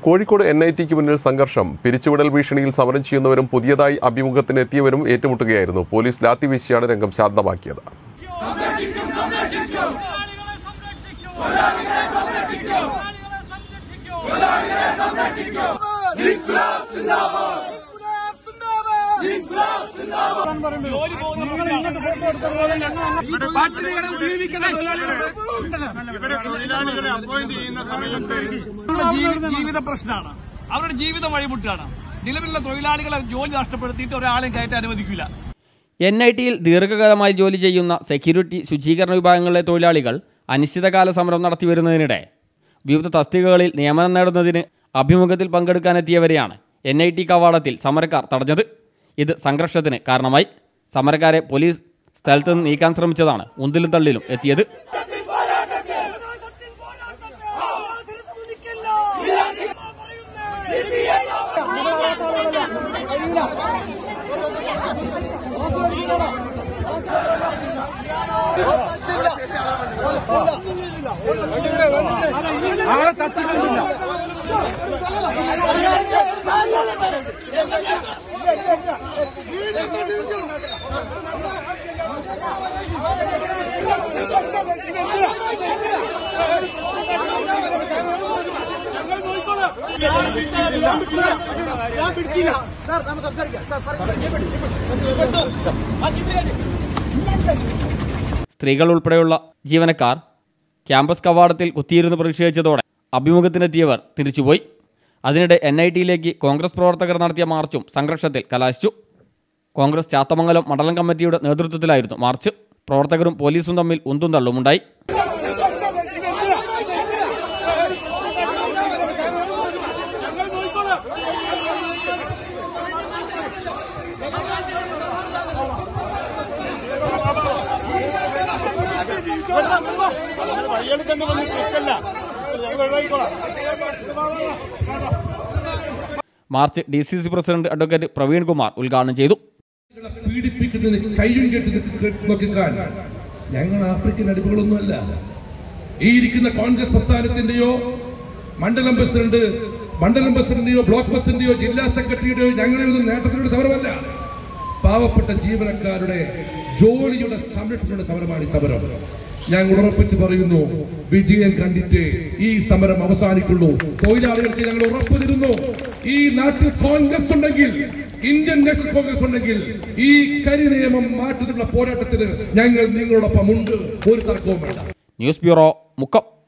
കോഴിക്കോട് NITക്ക് മുന്നിൽ സംഘർഷം. പിരിച്ചുവിടൽ ഭീഷണിയിൽ സമരം ചെയ്യുന്നവരും പുതിയതായി അഭിമുഖത്തിന് എത്തിയവരും ഏറ്റുമുട്ടുകയായിരുന്നു. പോലീസ് ലാത്തി വീശിയാണ് രംഗം ശാന്തമാക്കിയത്. ജീവിത പ്രശ്നമാണ്, അവരുടെ ജീവിതം വഴിമുട്ടാണ്. നിലവിലുള്ള തൊഴിലാളികളെ ജോലി നഷ്ടപ്പെടുത്തിയിട്ട് ഒരാളെയും കയറ്റാൻ അനുവദിക്കില്ല. NITയിൽ ദീർഘകാലമായി ജോലി ചെയ്യുന്ന സെക്യൂരിറ്റി, ശുചീകരണ വിഭാഗങ്ങളിലെ തൊഴിലാളികൾ അനിശ്ചിതകാല സമരം നടത്തിവരുന്നതിനിടെ വിവിധ തസ്തികകളിൽ നിയമനം നേടുന്നതിന് അഭിമുഖത്തിൽ പങ്കെടുക്കാനെത്തിയവരെയാണ് NIT കവാടത്തിൽ സമരക്കാർ തടഞ്ഞത്. ഇത് സംഘർഷത്തിന് കാരണമായി. സമരക്കാരെ പോലീസ് സ്ഥലത്ത് നിന്ന് നീക്കാൻ ശ്രമിച്ചതാണ് ഉന്തിലും തള്ളിലും എത്തിയത്. സ്ത്രീകൾ ഉൾപ്പെടെയുള്ള ജീവനക്കാർ ക്യാമ്പസ് കവാടത്തിൽ കുത്തിയിരുന്ന് പ്രതിഷേധിച്ചതോടെ അഭിമുഖത്തിനെത്തിയവർ തിരിച്ചുപോയി. അതിനിടെ NITയിലേക്ക് കോൺഗ്രസ് പ്രവർത്തകർ നടത്തിയ മാർച്ചും സംഘർഷത്തിൽ കലാശിച്ചു. കോൺഗ്രസ് ചാത്തമംഗലം മണ്ഡലം കമ്മിറ്റിയുടെ നേതൃത്വത്തിലായിരുന്നു മാർച്ച്. പ്രവർത്തകരും പോലീസും തമ്മിൽ ഉന്തും തള്ളുമുണ്ടായി. March DCC president advocate Praveen Kumar ഉദ്ഘാടനം ചെയ്തു. പീഡിപ്പിക്കുന്നതിന് കയ്യും കെട്ടി നോക്കിക്കാൻ ഞങ്ങൾ ആഫ്രിക്കൻ അടിമകളൊന്നുമല്ല. ഈ ഇരിക്കുന്ന കോൺഗ്രസ് പ്രസ്ഥാനത്തിന്റെയോ മണ്ഡലം പ്രസിഡന്റിന്റെയോ ബ്ലോക്ക് പ്രസിഡന്റിന്റെയോ ജില്ലാ സെക്രട്ടറിയുടെയോ ഞങ്ങളുടെ നേതൃത്വത്തിലുള്ള സമരമല്ല. പാവപ്പെട്ട ജീവനക്കാരുടെ ജോലിയുടെ സംരക്ഷണയുടെ സമരമാണ് ഈ സമരം. ഞങ്ങൾ ഉറപ്പിച്ച് പറയുന്നു, വിജയം കണ്ടിട്ട് ഈ സമരം അവസാനിക്കുള്ളൂ. തൊഴിലാളികൾക്ക് ഞങ്ങൾ ഉറപ്പ് തരുന്നു, ഈ നാട്ടിൽ കോൺഗ്രസ് ഉണ്ടെങ്കിൽ, ഇന്ത്യൻ നാഷണൽ കോൺഗ്രസ് ഉണ്ടെങ്കിൽ ഈ കരി നിയമം മാറ്റുന്നതിനുള്ള പോരാട്ടത്തിന് ഞങ്ങൾ നിങ്ങളോടൊപ്പം ഉണ്ട്. ഒരു തർക്കവും വേണ്ട. News bureau, Mukkam.